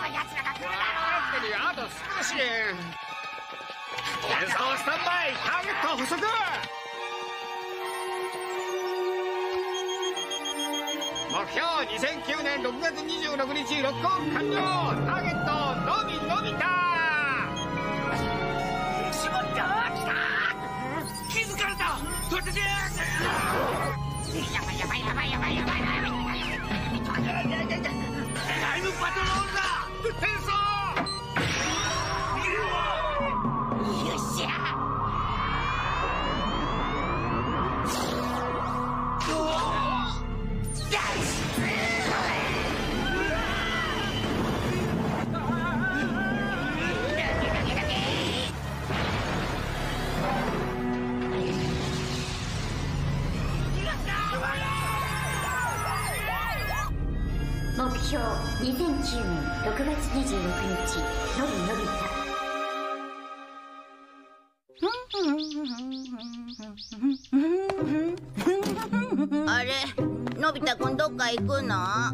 奴らが来るだろ待ってるよ、あと少し。転送スタンバイ、ターゲット捕捉。目標2009年6月26日ロックオン完了。ターゲットのび太。 しまった、来た。気づかれた。突然。やばいやばいやばいやばいやばいやばい。タイムパトロールだ。転送。よっしゃ。 目標2009年6月26日のび太。 あれ、のび太くんどっか行くの？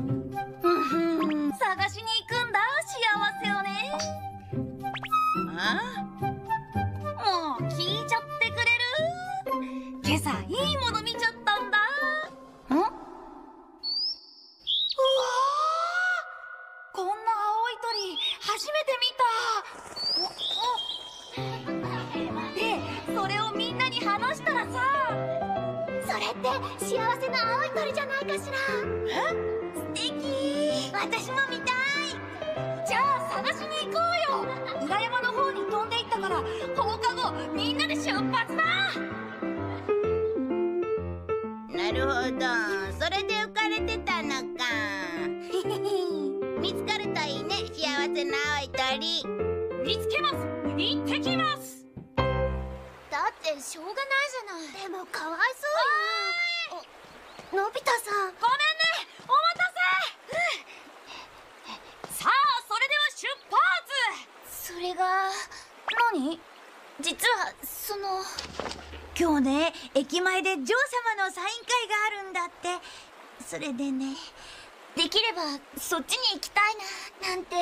探しに行くんだ、幸せをね。もう聞いちゃってくれる？今朝いいもの見ちゃったんだ。こんな青い鳥初めて見た。で、それをみんなに話したらさ。 それって幸せな青い鳥じゃないかしら。 素敵。私も見たい。じゃあ探しに行こうよ。裏山の方に飛んでいったから放課後みんなで出発だ。 なるほど、それで浮かれてたのか。見つかるといいね、幸せな青い鳥。 見つけます。行ってきます。 だってしょうがないじゃない。でもかわいそうよ。のび太さん。 ごめんね、お待たせ。さあ、それでは出発。 それが何？ 実は今日ね、駅前で女王様のサイン会があるんだって。それでね、 できればそっちに行きたいななんて。で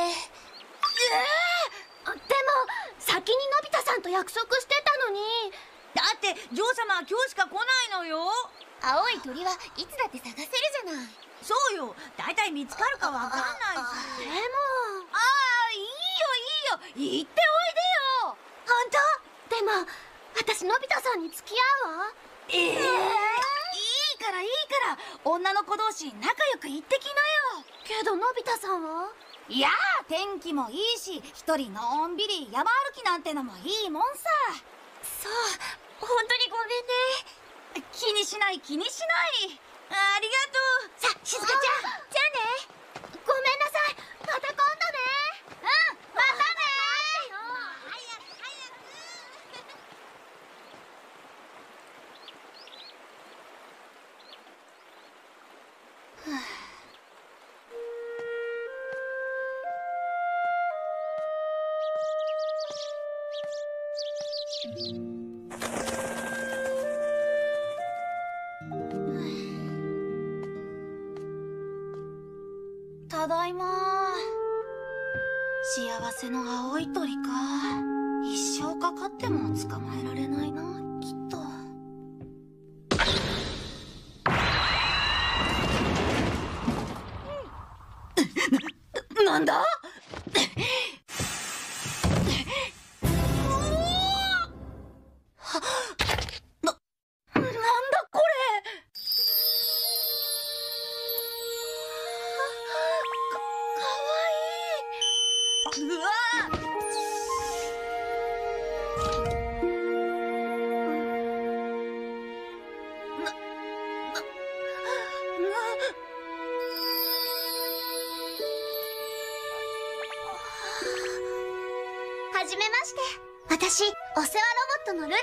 も先にのび太さんと約束してたのに。 だって女王様は今日しか来ないのよ。 青い鳥はいつだって探せるじゃない。 そうよ、だいたい見つかるかわかんないし。 でもいいよいいよ、行っておいでよ。 本当？でも私のび太さんに付き合うわ。 いいからいいから、女の子同士仲良く行ってきなよ。 けどのび太さんは？ いやー、天気もいいし、一人のんびり山歩きなんてのもいいもんさ。 そう、本当にごめんね。 気にしない気にしない。ありがとう。 さあ、静香ちゃん。じゃあね。ごめんなさい。また今度ね。またね。 ただいま。幸せの青い鳥か。一生かかっても捕まえられないな、きっと。なんだ？なんだこれ。かわいい。うわはじめまして。私、お世話ロボットのルリーです。よろし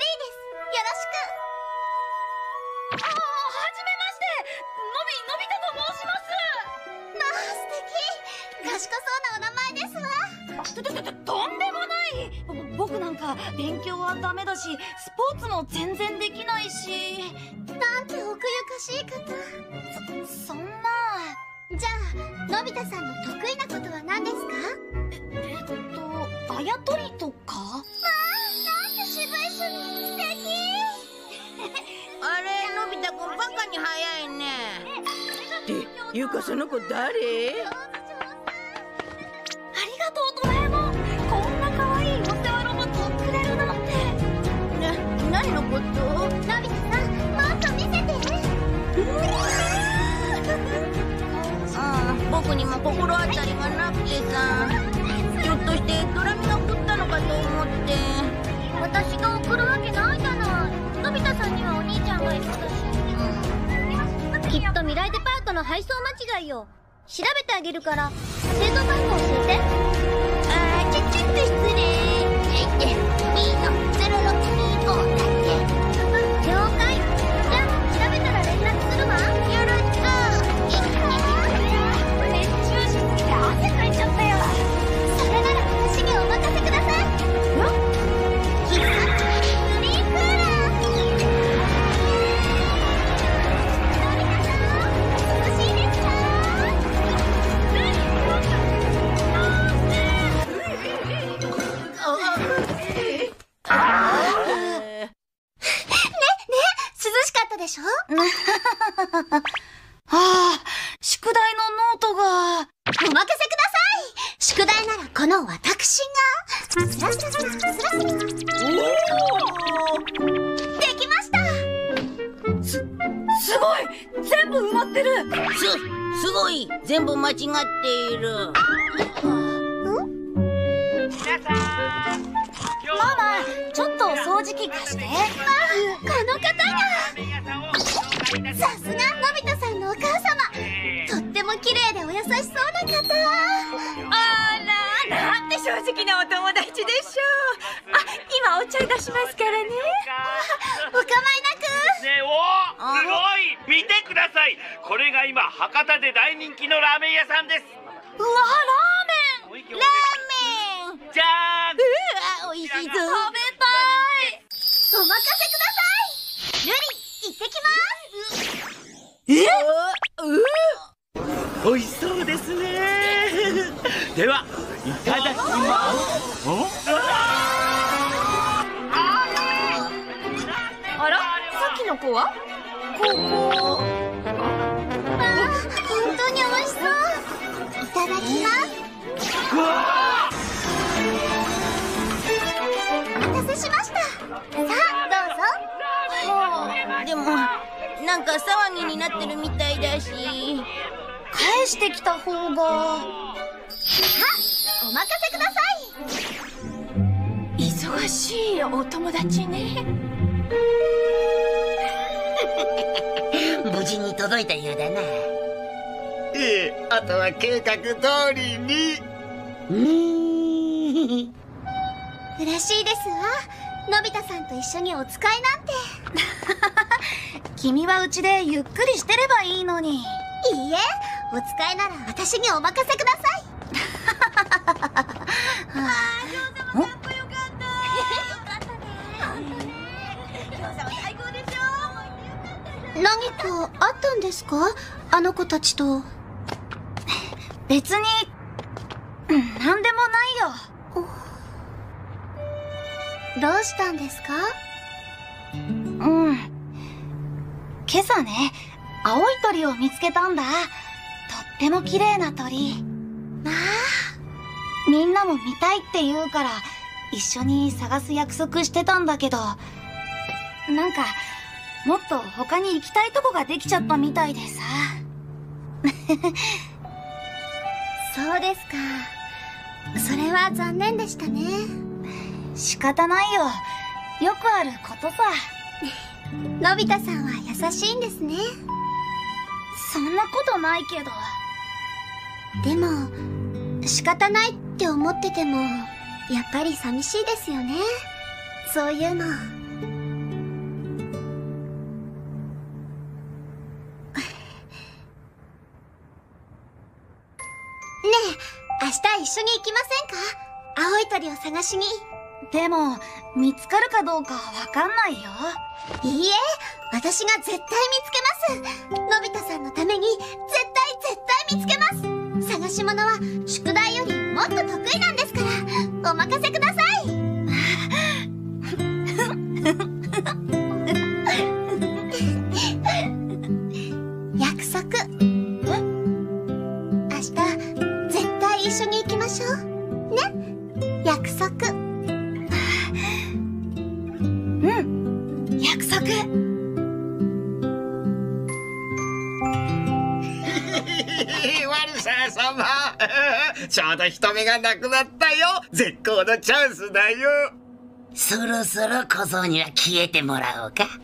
く。 はじめまして。のび太と申します。 まあ、素敵。賢そうなお名前ですわ。 とんでもない。僕なんか勉強はダメだし、スポーツも全然できないし。 なんて奥ゆかしい方。 そんな。 じゃあ、のび太さんの得意なことは何ですか？ やとりとか？ なんて渋い趣味、素敵。 あれ、のび太くんバカに早いね。っていうか、その子誰？ ありがとうドラえもん。こんな可愛いお世話ロボットをくれるなんて。 何のこと？ のび太さん、もっと見せて。 僕にも心当たりがなくてさ、ひょっとしてドラミが送ったのかと思って。 私が送るわけないじゃない。のび太さんにはお兄ちゃんがいるんだし。きっと未来デパートの配送間違いよ。調べてあげるから製造番号教えて。 ちょっと失礼。B-0625だっけ。 了解。じゃあ調べたら連絡するわ。 よろしく。 熱中しすぎて汗かいちゃったよ。 それなら私にお任せください。スリークーラー。涼しいですか？涼しかったでしょ？ 宿題のノートが。 お任せください。宿題ならこの私がスラスラスラスラスラ。できました。 すごい、全部埋まってる。 すごい、全部間違っている。 皆さん、 ママ、ちょっと掃除機貸して。 この方が。さすがのび太さんのお母様。とっても綺麗でお優しそうな方。 あら、なんて正直なお友達でしょう。今お茶出しますからね。 お構いなく。 ねえ、すごい、見てください。これが今博多で大人気のラーメン屋さんです。 うわ、ラーメン。 ラーメン。 じゃーん。 美味しいぞ。 食べたい。 お任せください。ルリ、行ってきます。 美味しそうですね。では、いただきます。 あら、さっきの子は？ここ。 わあ、本当に美味しそう。いただきます。お待たせしました。さあ、どうぞ。 でも、なんか騒ぎになってるみたいだし。 返してきた方が。 お任せください。 忙しいお友達ね。 無事に届いたようだな。 ええ、あとは計画通りに。 嬉しいですわ。のび太さんと一緒にお使いなんて。 君はうちでゆっくりしてればいいのに。 いいえ、お使いなら私にお任せください。何かあったんですか？あの子たちと。 別に、なんでもないよ。 どうしたんですか？ 今朝ね、青い鳥を見つけたんだ。とっても綺麗な鳥。 まあ、 みんなも見たいって言うから、一緒に探す約束してたんだけど、なんか、もっと他に行きたいとこができちゃったみたいでさ。 そうですか。それは残念でしたね。 仕方ないよ。よくあることさ。 のび太さんは優しいんですね。 そんなことないけど。 でも、仕方ないって思ってても、やっぱり寂しいですよね。そういうの。ねえ、明日一緒に行きませんか？青い鳥を探しに。 でも、見つかるかどうかわかんないよ。 いいえ、私が絶対見つけます。のび太さんのために絶対見つけます。探し物は宿題よりもっと得意なんですから。おお任せください。約束。明日絶対一緒に行きましょうね。約束。 約束。 悪さ様ちょうど人目がなくなったよ。絶好のチャンスだよ。 そろそろ小僧には消えてもらおうか。 よ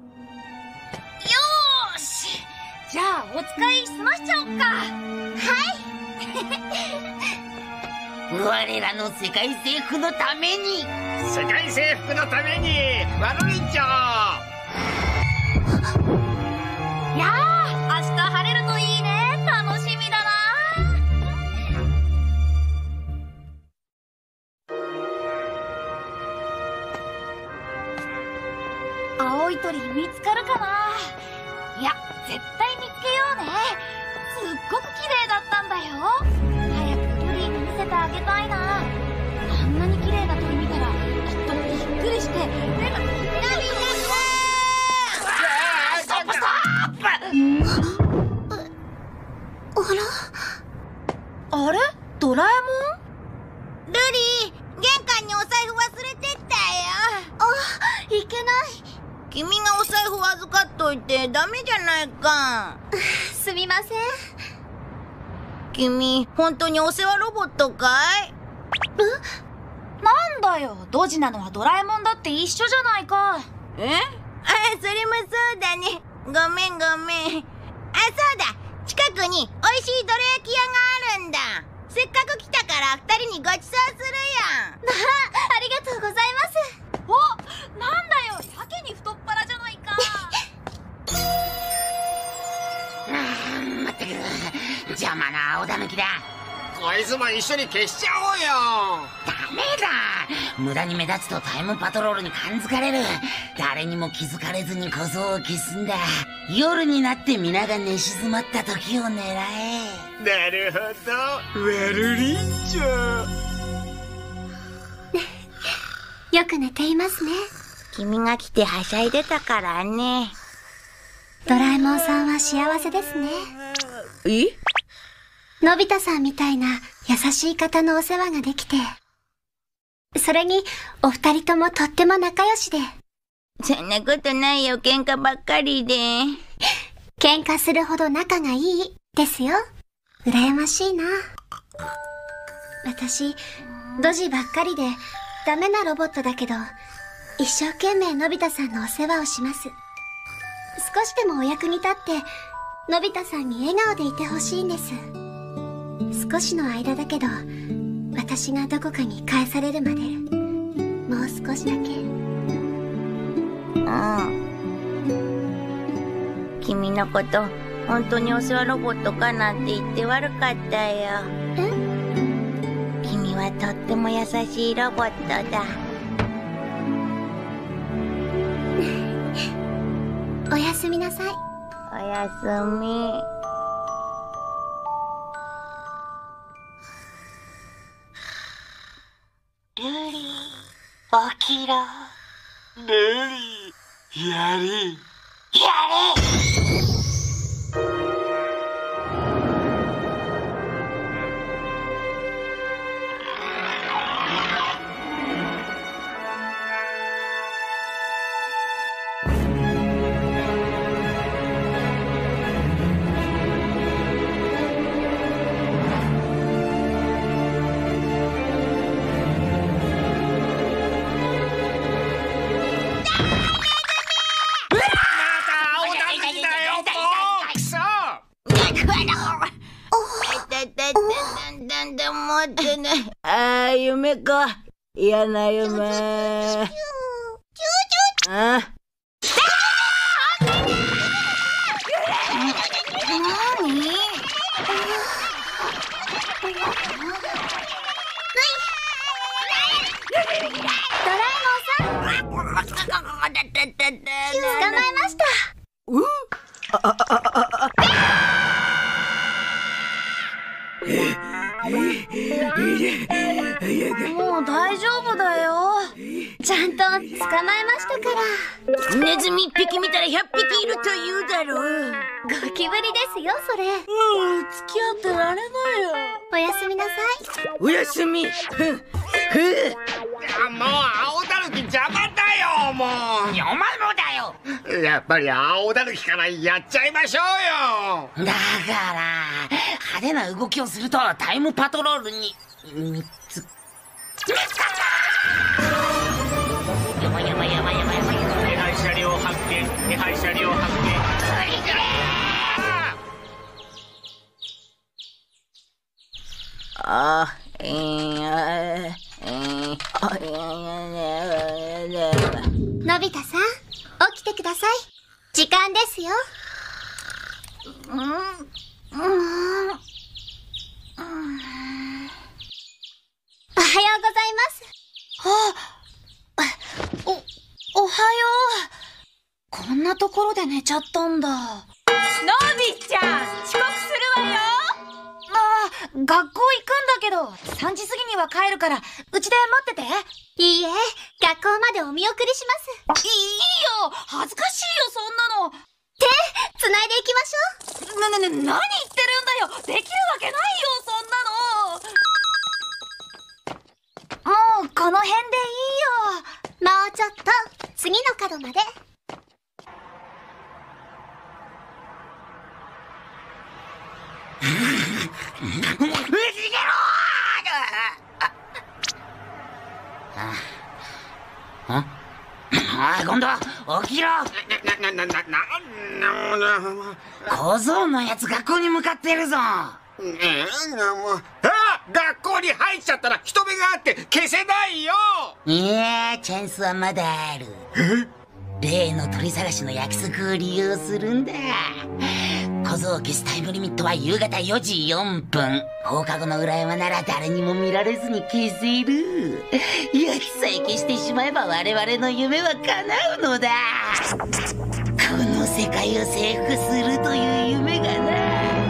ーし、じゃあお使い済ましちゃおうか。 我らの世界征服のために。 世界征服のためにワルリンチョ。 いやー、明日晴れるといいね。楽しみだな。青い鳥見つかるかな。いや、絶対見つけようね。すっごく綺麗だったんだよ。早くルリーに見せてあげたいな。あんなに綺麗な鳥見たらきっとびっくりして目があれ？ドラえもん？ ルリー、玄関にお財布忘れてったよ。 いけない。 君がお財布預かっといてダメじゃないか。 すみません。 君、本当にお世話ロボットかい？ なんだよ、ドジなのはドラえもんだって一緒じゃないか。 それもそうだね。ごめんごめん。そうだ、近くにおいしいどら焼き屋があるんだ。せっかく来たから二人にごちそうするよ。 ありがとうございます。 お、なんだよ、やけに太っ腹じゃないか。 まったく邪魔な青だぬきだ。 こいつも一緒に消しちゃおうよ。 ダメだ。無駄に目立つとタイムパトロールに感づかれる。誰にも気づかれずに小僧を消すんだ。夜になって皆が寝静まった時を狙え。 なるほど、ワルリンチョ。 よく寝ていますね。 君が来てはしゃいでたからね。 ドラえもんさんは幸せですね。のび太さんみたいな優しい方のお世話ができて、それにお二人ともとっても仲良しで。 そんなことないよ、喧嘩ばっかりで。 喧嘩するほど仲がいいですよ。羨ましいな。私、ドジばっかりでダメなロボットだけど、一生懸命のび太さんのお世話をします。少しでもお役に立って、のび太さんに笑顔でいてほしいんです。少しの間だけど、私がどこかに返されるまで、もう少しだけ。 君のこと、本当にお世話ロボットかなんて言って悪かったよ。君はとっても優しいロボットだ。 おやすみなさい。 おやすみ。 ルリー、起きろ。 ルリー、やれ。 やれ。 夢か。嫌な夢。 捕まえました。 もう大丈夫だよ。 ちゃんと捕まえましたから。 ネズミ1匹見たら100匹いると言うだろう。 ゴキブリですよ、それ。 付き合ってられないよ。 おやすみなさい。 おやすみ。 もう青タヌキ邪魔だよ、もう。 お前もだよ。 やっぱり青タヌキからやっちゃいましょうよ。 だから派手な動きをするとタイムパトロールに見つかった。やばいやばいやばいやばいやばい。 手配車両発見。手配車両発見。 のび太さん、起きてください。時間ですよ。おはようございます。 おはよう。こんなところで寝ちゃったんだ。 のびちゃん、遅刻するわよ。 学校行くんだけど、3時過ぎには帰るから、うちで待ってて。 いいえ、学校までお見送りします。 いいよ、恥ずかしいよ、そんなの。 手、繋いでいきましょう。 何言ってるんだよ。できるわけないよ、そんなの。もう、この辺でいいよ。 もうちょっと、次の角まで。 おい、今度起きろ。小僧のやつ学校に向かってるぞ。 学校に入っちゃったら人目があって消せないよ。 いや、チャンスはまだある。例の鳥探しの約束を利用するんだ。小僧を消すタイムリミットは夕方4時4分。放課後の裏山なら誰にも見られずに消せる。やつさえ消してしまえば我々の夢は叶うのだ。この世界を征服するという夢がな。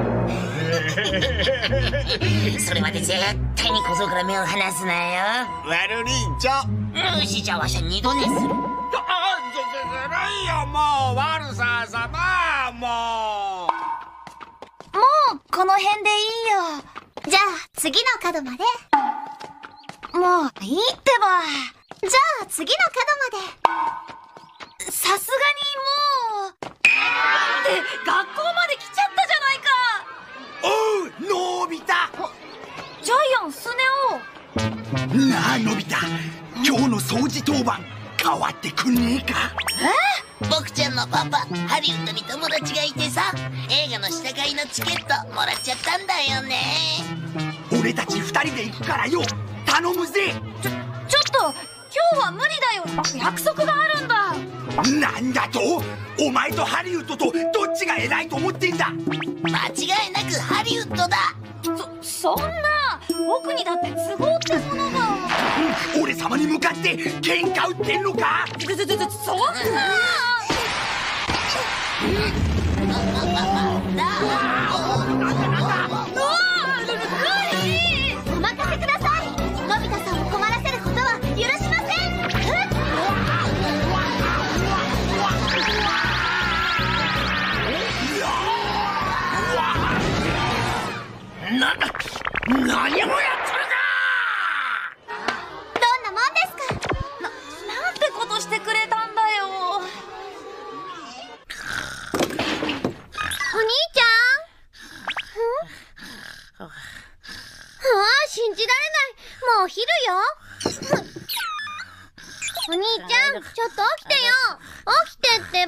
それまで絶対に小僧から目を離すなよ。 悪いんちゃ。 よし、じゃあわしは二度寝する。 ずるいよ、もう悪さ様、もうこの辺でいいよ。 じゃあ次の角まで。 もういいってば。 じゃあ次の角まで。 さすがにもう。って学校まで来ちゃったじゃないか。 おう、のび太。 ジャイアン、スネ夫。 なあ、のび太、今日の掃除当番変わってくんねえか。 僕ちゃんのパパハリウッドに友達がいてさ、映画の試写会のチケットもらっちゃったんだよね。 俺たち2人で行くからよ、頼むぜ。 ちょっと今日は無理だよ。約束があるんだ。 なんだと？お前とハリウッドとどっちが偉いと思ってんだ。 間違いなくハリウッドだ。 そんな、僕にだって都合ってものが。 俺様に向かって喧嘩売ってんのか？ そんな。 お任せください。のび太さんを困らせることは許しません。 何もやっとるか。 どんなもんですか。 なんてことしてくれたんだよ。 お兄ちゃん。信じられない。もうお昼よ。お兄ちゃん、ちょっと起きてよ。起きてって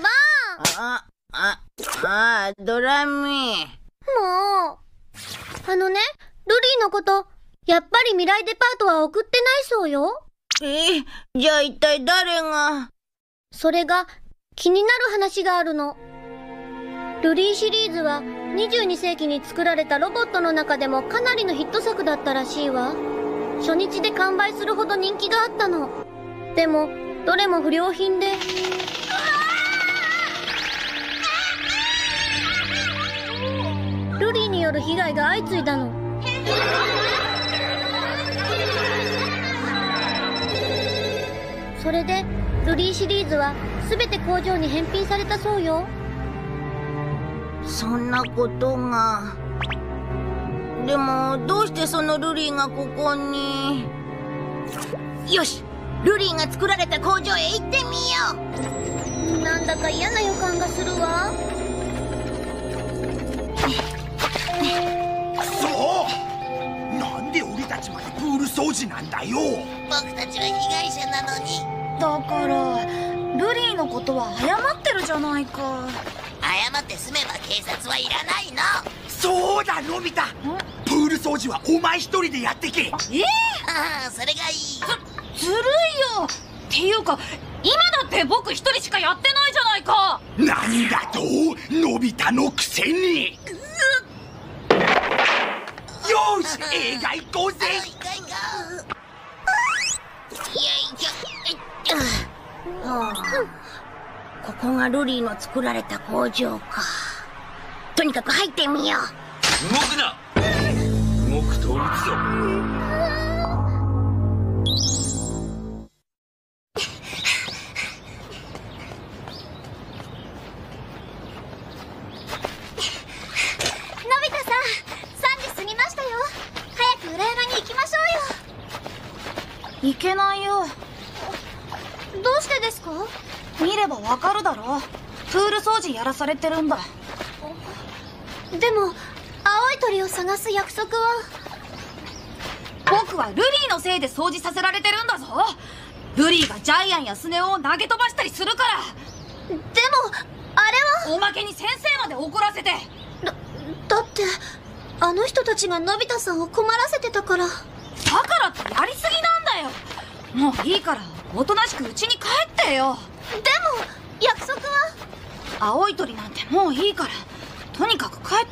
ば。 ドラミ。 もう。ルリーのこと、やっぱり未来デパートは送ってないそうよ。 じゃあ一体誰が。 それが気になる話があるの。ルリーシリーズは22世紀に作られたロボットの中でもかなりのヒット作だったらしいわ。初日で完売するほど人気があったの。でもどれも不良品で。ルリーによる被害が相次いだの。 それでルリーシリーズは全て工場に返品されたそうよ。 そんなことが。でもどうしてそのルリーがここに。よし、ルリーが作られた工場へ行ってみよう。 なんだか嫌な予感がするわ。 そうなんで俺たちまでプール掃除なんだよ。 僕たちは被害者なのに。 だからルリーのことは謝ってるじゃないか。 謝って済めば警察はいらないの。 そうだ、のび太。プール掃除はお前一人でやってけ。 ああ、それがいい。 ずるいよ。っていうか今だって僕一人しかやってないじゃないか。 なんだと、のび太のくせに。よし、映画行こうぜ。 ここがルリーの作られた工場か。とにかく入ってみよう。 動くな。動くと撃つぞ。 のび太さん、3時過ぎましたよ。早く裏山に行きましょうよ。 いけないよ。 どうしてですか？ 見ればわかるだろ。プール掃除やらされてるんだ。 でも青い鳥を探す約束は。 僕はルリーのせいで掃除させられてるんだぞ。ルリーがジャイアンやスネ夫を投げ飛ばしたりするから。 でもあれは。 おまけに先生まで怒らせて。 だってあの人たちがのび太さんを困らせてたから。 だからってやりすぎなんだよ。もういいからおとなしく家に帰ってよ。 でも約束は。 青い鳥なんてもういいからとにかく帰って。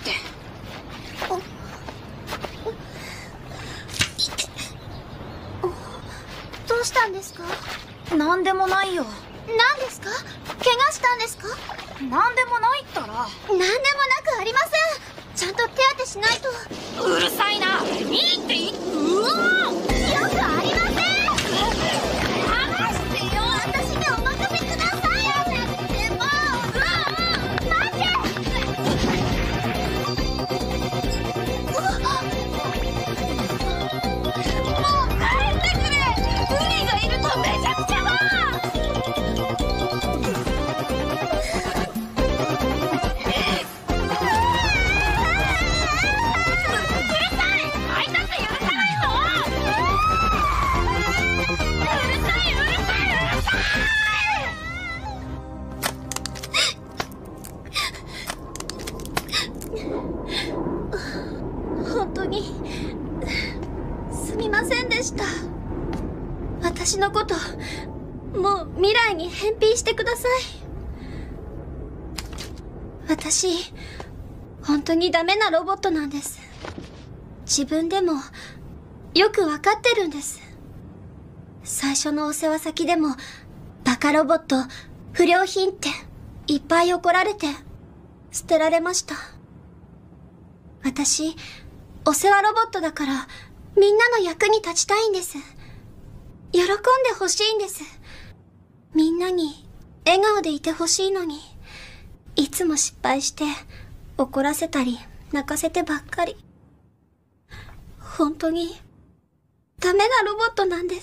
どうしたんですか？ なんでもないよ。 何ですか？怪我したんですか？ なんでもないったら。 何でもなくありません。ちゃんと手当てしないと。 うるさいな。いいってうわー、 よくありません。 離してよ。 私にお任せください。でも待って。 もう帰ってくれ。ルリーがいるとめちゃくちゃだ。 本当にすみませんでした。私のこともう未来に返品してください。私本当にダメなロボットなんです。自分でもよくわかってるんです。最初のお世話先でもバカロボット、不良品っていっぱい怒られて捨てられました。私お世話ロボットだからみんなの役に立ちたいんです。喜んでほしいんです。みんなに笑顔でいてほしいのに、いつも失敗して怒らせたり泣かせてばっかり。本当にダメなロボットなんです。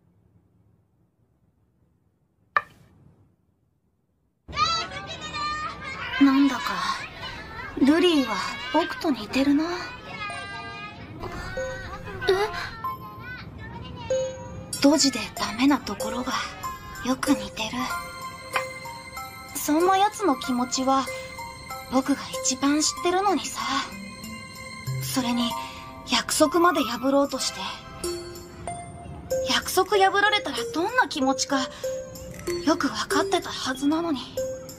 なんだかルリーは僕と似てるな。ドジでダメなところがよく似てる。そんな奴の気持ちは僕が一番知ってるのにさ。それに約束まで破ろうとして。約束破られたらどんな気持ちかよく分かってたはずなのに。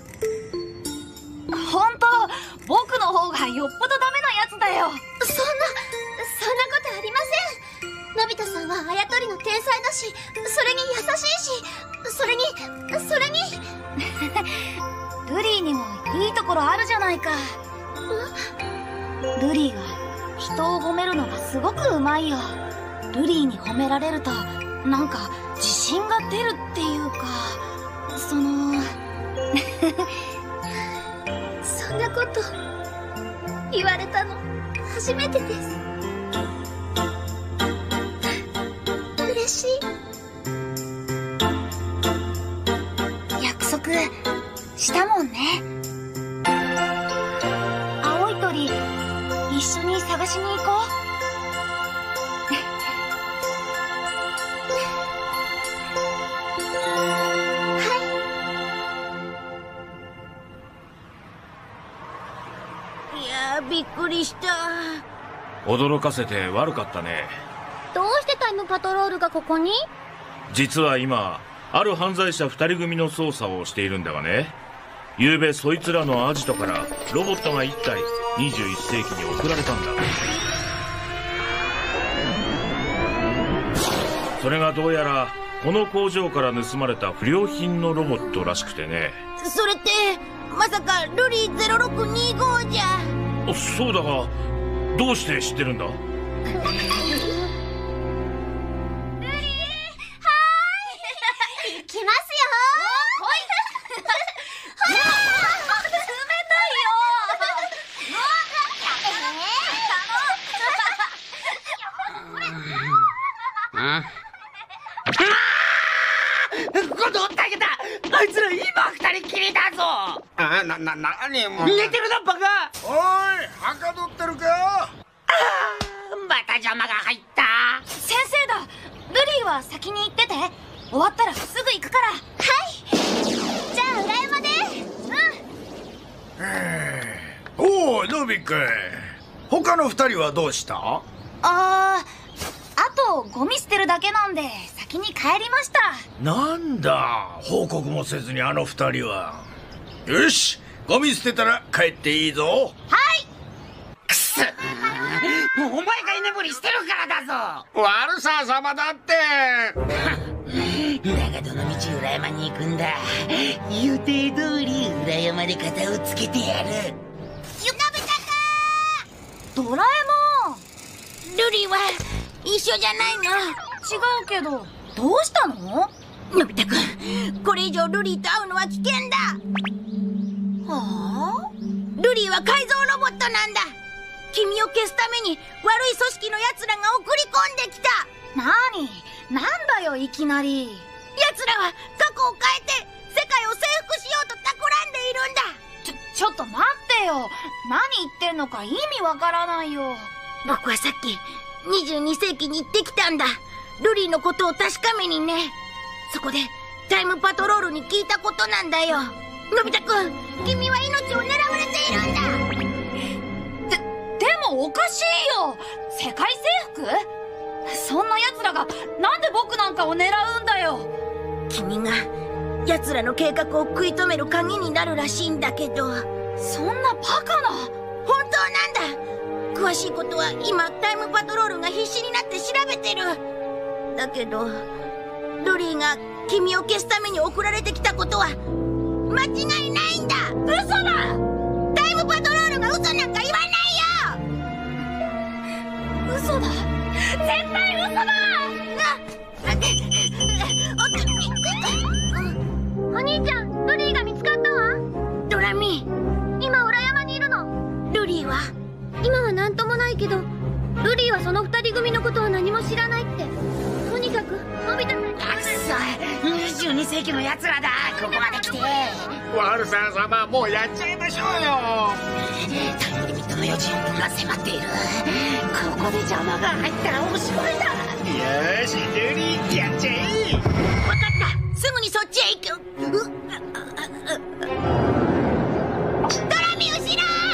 本当、僕の方がよっぽどダメなやつだよ。 そんなことありません。のび太さんはあやとりの天才だし、それに優しいし、それにルリーにもいいところあるじゃないか。ルリーは人を褒めるのがすごくうまいよ。ルリーに褒められるとなんか自信信が出るっていうか、そのそんなこと言われたの初めてです。嬉しい。 約束したもんね。青い鳥一緒に探しに行こう。 びっくりした。 驚かせて悪かったね。 どうしてタイムパトロールがここに？ 実は今ある犯罪者2人組の捜査をしているんだがね、昨べそいつらのアジトからロボットが1体21世紀に送られたんだ。それがどうやらこの工場から盗まれた不良品のロボットらしくてね。 それってまさかルリー0625じゃ。 そうだが、どうして知ってるんだ？ ルリー、はーい。行きますよ。来い。冷たいよ。 今度追ってあげた。あいつら今2人きりだぞ。 何もう寝てるなバカ。 おい、はかどってるか？ また邪魔が入った。 先生だ。ルリーは先に行ってて。終わったらすぐ行くから。 はい。じゃあ裏山で。 おお、ノビ君。他の2人はどうした？ あとゴミ捨てるだけなんで先に帰りました。 なんだ、報告もせずにあの2人は。よし、ゴミ捨てたら帰っていいぞ。 はい。 くすお前が居眠りしてるからだぞ。 悪さ様だって。 だがどの道裏山に行くんだ。予定通り裏山で片をつけてやる。 ドラえもん。 ルリーは一緒じゃないの？ 違うけど、どうしたの？ のび太くん、これ以上ルリーと会うのは危険だ。 はあ？ ルリーは改造ロボットなんだ。君を消すために悪い組織の奴らが送り込んできた。 なんだよいきなり。 奴らは過去を変えて世界を征服しようと企んでいるんだ。 ちょっと待ってよ。何言ってんのか意味わからないよ。 僕はさっき22世紀に行ってきたんだ。ルリーのことを確かめにね。そこでタイムパトロールに聞いたことなんだよ。のび太くん、君は命を狙われているんだ。 でもおかしいよ。世界征服？そんな奴らがなんで僕なんかを狙うんだよ。 君が奴らの計画を食い止める鍵になるらしいんだけど。 そんなバカな。 本当なんだ。詳しいことは今タイムパトロールが必死になって調べてる。だけどルリーが君を消すために送られてきたことは間違いないんだ。 嘘だ。 タイムパトロールが嘘なんか言わないよ。 嘘だ。絶対嘘だ。 お兄ちゃん、ルリーが見つかったわ。 ドラミ、 今裏山にいるの。 ルリーは今は何ともないけど、ルリーはその二人組のことを何も知らないって。とにかくのび太さんに。 くそ、22世紀の奴らだ。ここまで来て。 悪さ様、もうやっちゃいましょうよ。 タイムリミットの4時4分が迫っている。ここで邪魔が入ったらおしまいだ。 よし、ルリーやっちゃえ。 分かった。すぐにそっちへ行く。ドラミ、後ろ。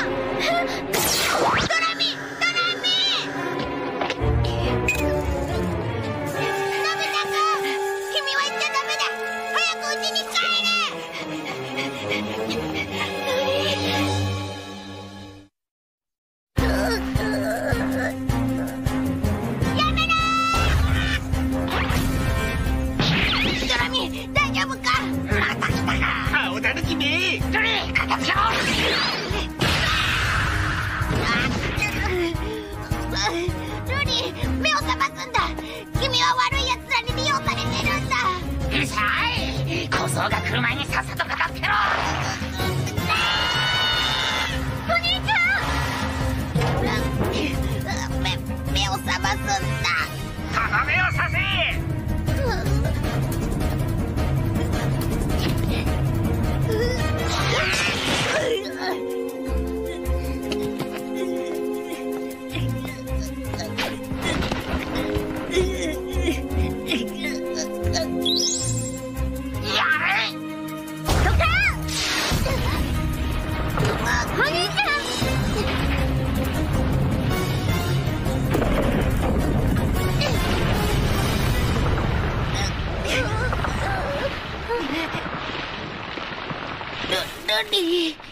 ドラミ。大丈夫か？また来る前にさっさと片付けろ。 お兄ちゃん。目を覚ますんだ。 とどめをさせ。 ルリー。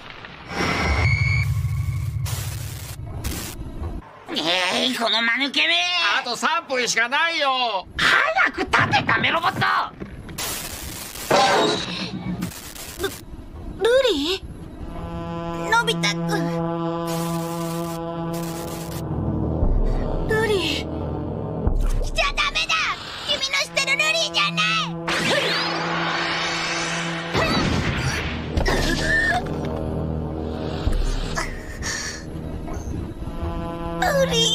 この間抜けめ。 あと3分しかないよ。 早く立てたメロボット。 ルリー？のび太くん。ルリー。 来ちゃダメだ。君の知ってるルリーじゃない。 ルリー。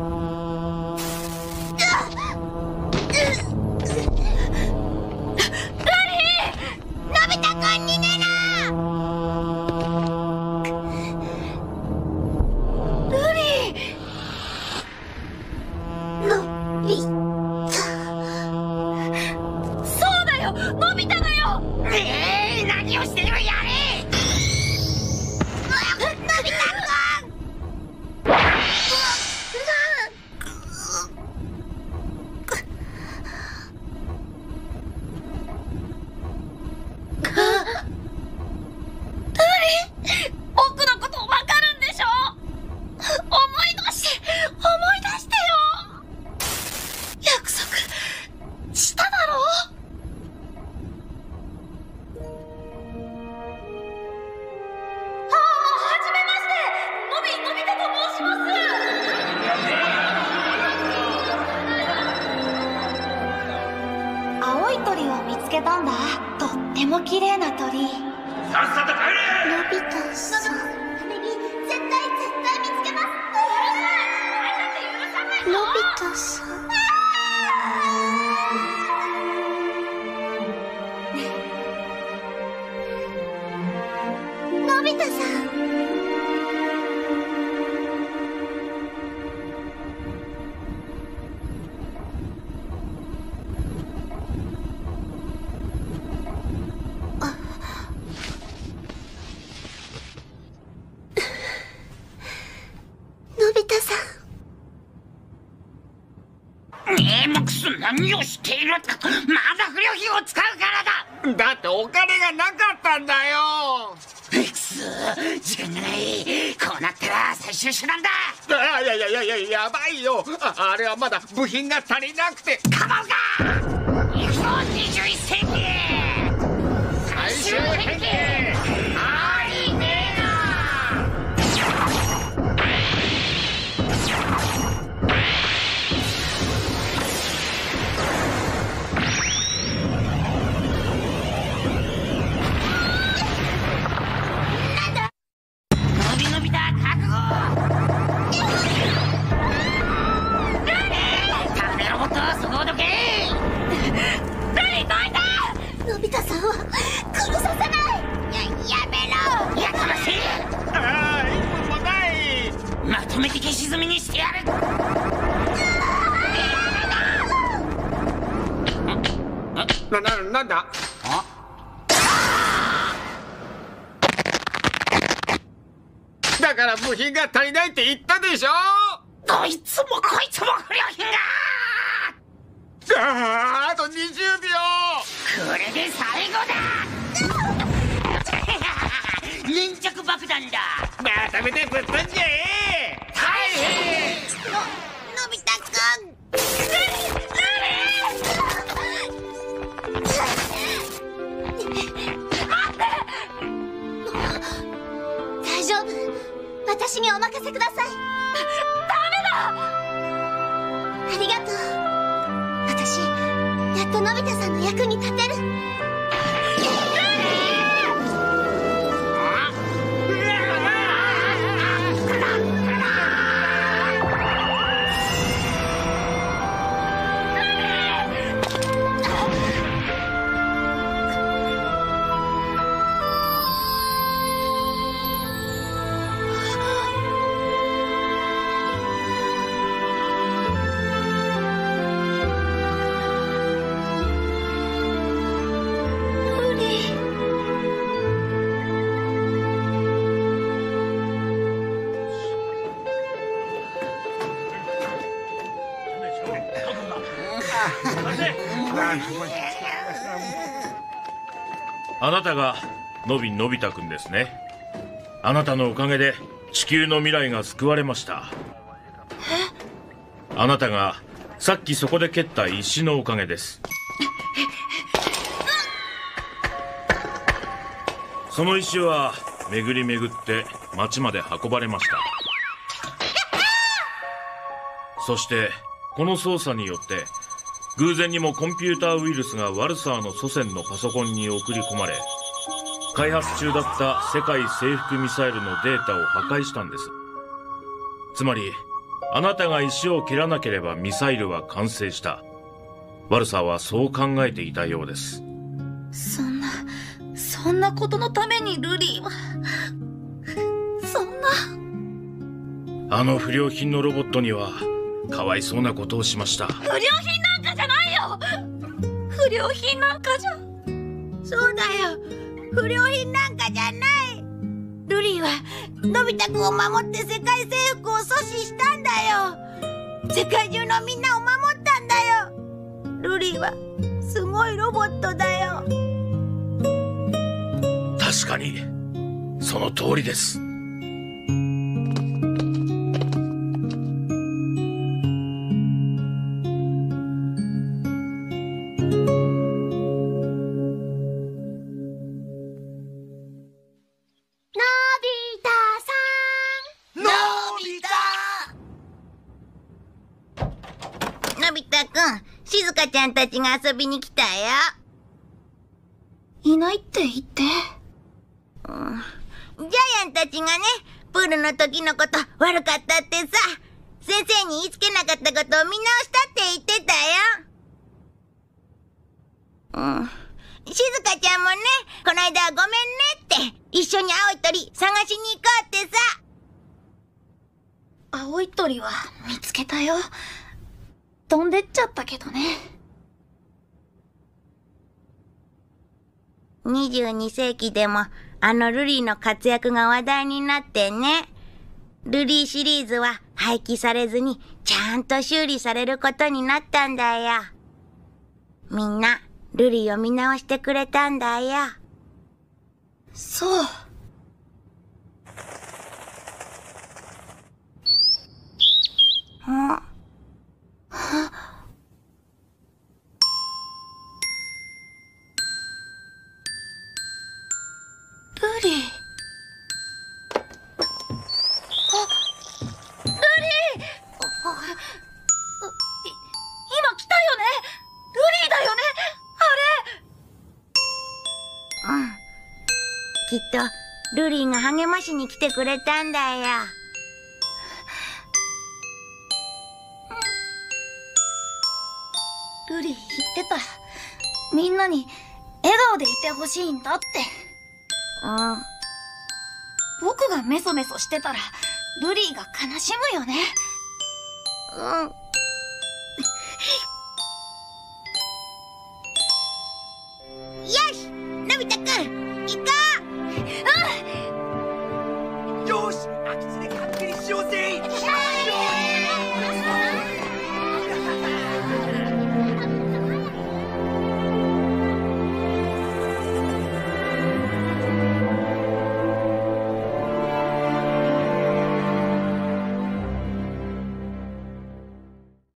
何をしてる。やれ。 のび太くん。 僕のことわかるんでしょ。思い出してよ。約束しただろ。はじめまして、のび太と申します。青い鳥を見つけたんだ。とっても綺麗な鳥。 さっさと帰れ。 のび太さん。絶対見つけます。のび太さん。のび太さん。のび太さん。 ネーモクス何をしている。まだ不良品を使うからだ。 だってお金がなかったんだよ。 くそ、時間がない。こうなったら最終手段だ。 やばいよ。あれはまだ部品が足りなくて。 カモンが行くぞ。21世紀最終変形。 ありねえな。のび太覚悟。タメロボットそこをどけ。 のび太さんは殺させない。やめろ。 やかましい。 ああ、一分もない。 まとめて消し済みにしてやる。 なんだ。だから部品が足りないって言ったでしょ。 どいつもこいつも不良品が。 あと20秒。 これで最後だ。粘着爆弾だ。 まとめてぶっ飛んじゃえ。大変。 のび太くん。大丈夫。私にお任せください。ダメだ。ありがとう。私やっとのび太さんの役に立てる。 あなたがのび太くんですね。あなたのおかげで地球の未来が救われました。あなたがさっきそこで蹴った石のおかげです。その石は巡り巡って町まで運ばれました。そしてこの操作によって偶然にもコンピューターウイルスがワルサーの祖先のパソコンに送り込まれ、開発中だった世界征服ミサイルのデータを破壊したんです。つまりあなたが石を切らなければミサイルは完成した。ワルサーはそう考えていたようです。 そんなことのためにルリーはそんな。 あの不良品のロボットにはかわいそうなことをしました。 不良品なんかじゃないよ。不良品なんかじゃ。 そうだよ、不良品なんかじゃない。ルリーはのび太くんを守って世界征服を阻止したんだよ。世界中のみんなを守ったんだよ。ルリーはすごいロボットだよ。 確かにその通りです。 のび太くん、静香ちゃんたちが遊びに来たよ。 いないって言って。 ジャイアンたちがね、プールの時のこと悪かったってさ、先生に言いつけなかったことを見直したって言ってたよ。静香ちゃんもね、この間はごめんねって、一緒に青い鳥探しに行こうってさ。 青い鳥は見つけたよ。飛んでっちゃったけどね。 22世紀でもあのルリーの活躍が話題になってね。ルリーシリーズは廃棄されずにちゃんと修理されることになったんだよ。みんなルリーを見直してくれたんだよ。 そう。ルリー。ルリー！今来たよね？ルリーだよね？あれ！ きっとルリーが励ましに来てくれたんだよ。 ルリー言ってた。みんなに笑顔でいてほしいんだって。僕がメソメソしてたらルリーが悲しむよね。 よし、のび太くん、